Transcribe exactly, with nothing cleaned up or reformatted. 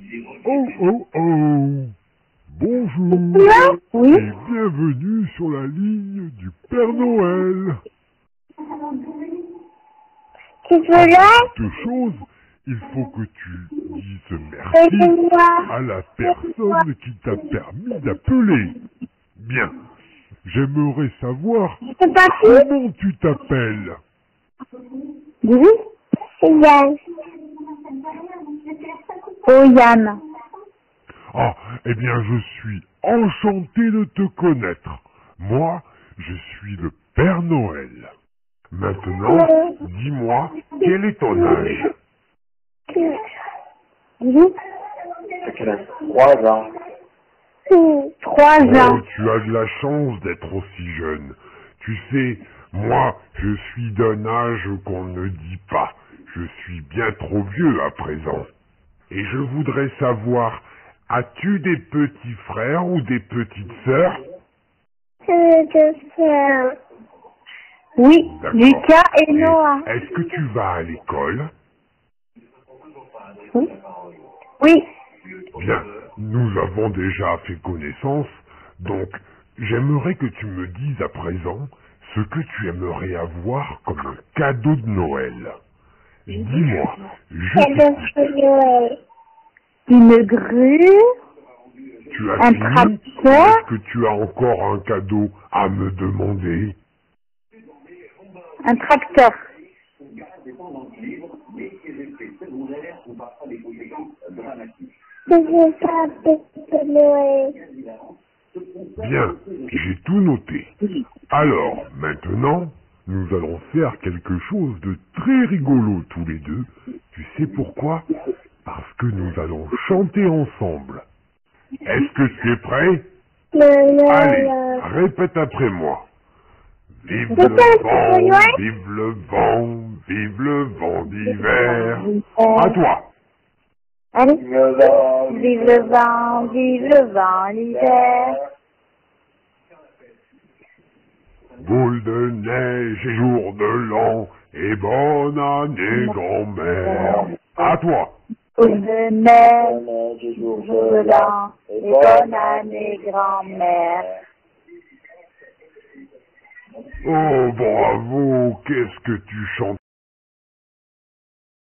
Oh oh oh. Bonjour Oui. et bienvenue sur la ligne du Père Noël. Tu veux là? Toute chose, il faut que tu dises merci à la personne qui t'a permis d'appeler. Bien, j'aimerais savoir C'est pas comment tu t'appelles. Oui. C'est Yann. Oh Yann. Ah, eh bien je suis enchanté de te connaître. Moi, je suis le Père Noël. Maintenant, dis-moi, quel est ton âge? Oui. Trois ans. Trois Oh, ans. tu as de la chance d'être aussi jeune. Tu sais, moi, je suis d'un âge qu'on ne dit pas. Je suis bien trop vieux à présent. Et je voudrais savoir, as-tu des petits frères ou des petites sœurs? Oui. D'accord. Lucas et Et Noah. est-ce que tu vas à l'école? Oui. Oui. Bien, nous avons déjà fait connaissance, donc j'aimerais que tu me dises à présent ce que tu aimerais avoir comme un cadeau de Noël. Dis-moi, je t'écoute. Une grue. Tu as Un fini? tracteur. Est-ce que tu as encore un cadeau à me demander? Un tracteur. Bien, j'ai tout noté. Alors, maintenant, nous allons faire quelque chose de très rigolo tous les deux. Tu sais pourquoi? Parce que nous allons chanter ensemble. Est-ce que tu es prêt? Allez, répète après moi. Vive le vent, vive le vent, vive le vent d'hiver. À toi. Allez. Vive le vent, vive le vent l'hiver. Boule de neige et jour de l'an, et bonne année grand-mère. À toi. Boule de neige, jour de l'an, et bonne année grand-mère. Oh bravo, qu'est-ce que tu chantes